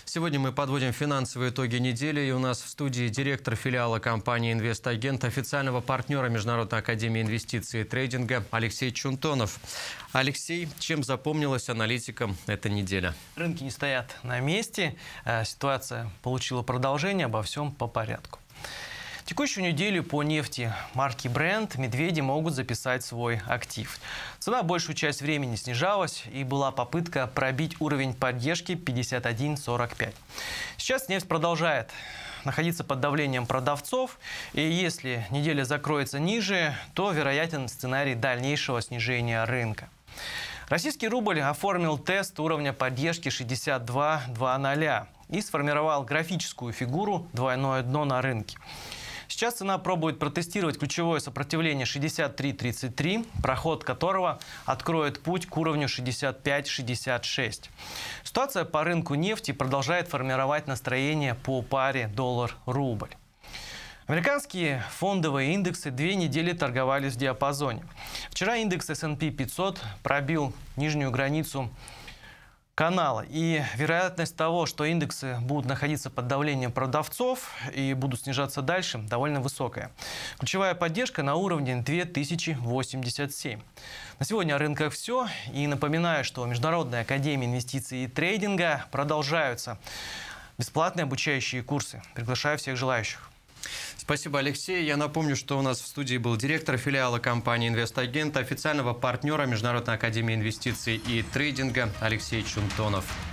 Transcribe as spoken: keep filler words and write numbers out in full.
Сегодня мы подводим финансовые итоги недели, и у нас в студии директор филиала компании «Инвестагент», официального партнера Международной академии инвестиций и трейдинга Алексей Чунтонов. Алексей, чем запомнилась аналитикам эта неделя? Рынки не стоят на месте, ситуация получила продолжение, обо всем по порядку. Текущую неделю по нефти марки Brent медведи могут записать свой актив. Цена большую часть времени снижалась, и была попытка пробить уровень поддержки пятьдесят один сорок пять. Сейчас нефть продолжает находиться под давлением продавцов, и если неделя закроется ниже, то вероятен сценарий дальнейшего снижения рынка. Российский рубль оформил тест уровня поддержки шестьдесят два двадцать и сформировал графическую фигуру двойное дно на рынке. Сейчас цена пробует протестировать ключевое сопротивление шестьдесят три тридцать три, проход которого откроет путь к уровню шестьдесят пять шестьдесят шесть. Ситуация по рынку нефти продолжает формировать настроение по паре доллар-рубль. Американские фондовые индексы две недели торговались в диапазоне. Вчера индекс эс энд пи пятьсот пробил нижнюю границу канала. И вероятность того, что индексы будут находиться под давлением продавцов и будут снижаться дальше, довольно высокая. Ключевая поддержка на уровне две тысячи восемьдесят семь. На сегодня о рынках все. И напоминаю, что Международная академия инвестиций и трейдинга продолжаются бесплатные обучающие курсы. Приглашаю всех желающих. Спасибо, Алексей. Я напомню, что у нас в студии был директор филиала компании «Инвестагент», официального партнера Международной академии инвестиций и трейдинга Алексей Чунтонов.